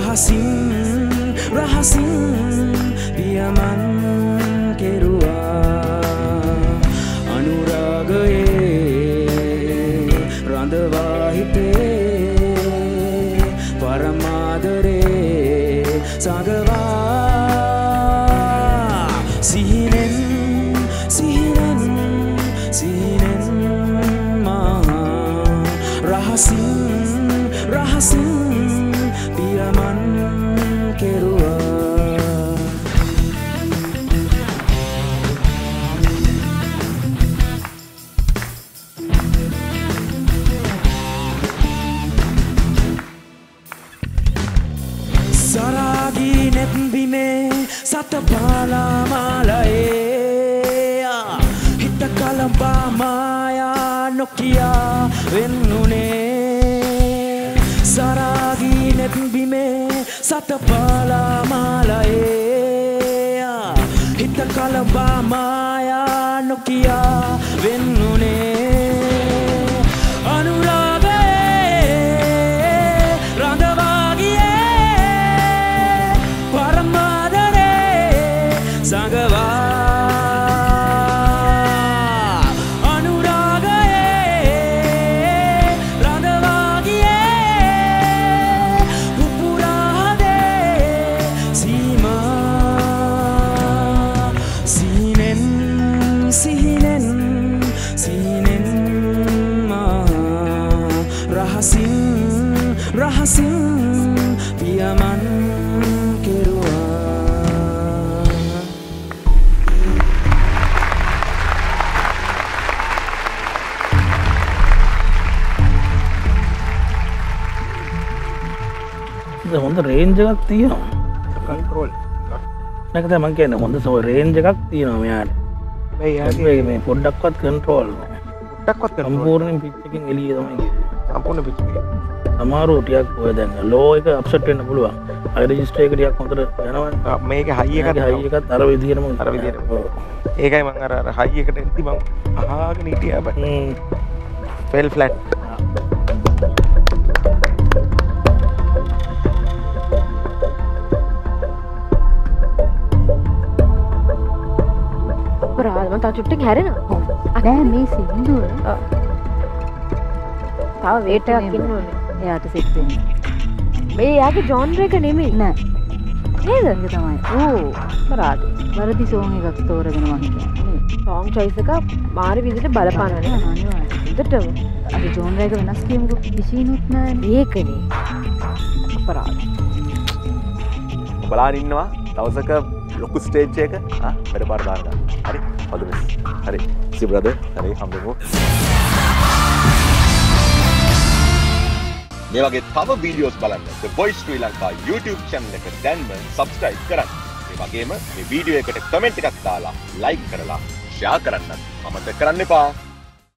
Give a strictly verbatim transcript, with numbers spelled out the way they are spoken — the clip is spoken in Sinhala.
රහසින් රහසින් පියමන් කෙරුවා අනුරාගයේ රඳවා හිතේ පරමාදරේ සගවා සිහිනෙන් සිහිනෙන් සිහිනෙන් මා රහසින් රහසින් පියමන් කෙරුවා සරාගී නැත්බිමේ සතපාලා මාලයේ හිත කලඹා මායා නොකියා වෙන්නුනේ සරාගී නැත්බිමේ සතපාලා මාලයේ හිත කලඹා මායා නොකියා වෙන්නුනේ අනුරාගයේ රඳවා ගියේ පරමාදරේ සඟවා රහසින් පියමන් කෙරුවා හොඳ රේන්ජ් එකක් තියෙනවා කන්ට්‍රෝල් නැක තමයි මම කියන්නේ හොඳ සෝ රේන්ජ් එකක් තියෙනවා මෙයාට මේ මේ පොඩ්ඩක්වත් කන්ට්‍රෝල් නෑ පොඩ්ඩක්වත් සම්පූර්ණයෙන් පිච් එකෙන් එළිය තමයි කියන්නේ සම්පූර්ණ පිච් එකේ අමාරු ටිකක් ඔය දැන් ලෝ එක අප්සෙට් වෙන්න පුළුවන් අය රෙජිස්ටර් එක ටිකක් හොඳට යනවනේ මේක හයි එකත් හයි එකත් අර විදිහටම අර විදිහටම ඒකයි මම අර අර හයි එකට එද්දි මම අහගෙන හිටියා බෑ ෆෙල් ෆ්ලැට් අපරාධ මම තා චුට්ටක් හැරෙනවා නෑ මේ සින්දුව තව වේට් එකක් ඉන්න ඕනේ එයාට සෙට් වෙන්න මේ යාගේ ජොන්ර් එක නෙමෙයි නෑ නේද ඒක තමයි ඕ අපරාධ වරදි සෝන් එකක් තෝරගෙන මම කියන්නේ සෝන් චොයිස් එක මාරි විදිහට බලපානවනේ අනිවාර්යයෙන් හිතටම අර ජොන්ර් එක වෙනස් කියමුකෝ විශීනුත් නෑනේ ඒකනේ අපරාධ බලන් ඉන්නවා දවසක ලොකු ස්ටේජ් එක ආ වැඩ පාර දාන්න හරි all the best හරි see brother හරි හම්බෙමු මේ වගේ තව වීඩියෝස් බලන්න The Voice Sri Lanka YouTube channel එක දැන්ම subscribe කරන්න. ඒ වගේම මේ වීඩියෝ එකට කමෙන්ට් එකක් දාලා like කරලා share කරන්නත් අමතක කරන්න එපා.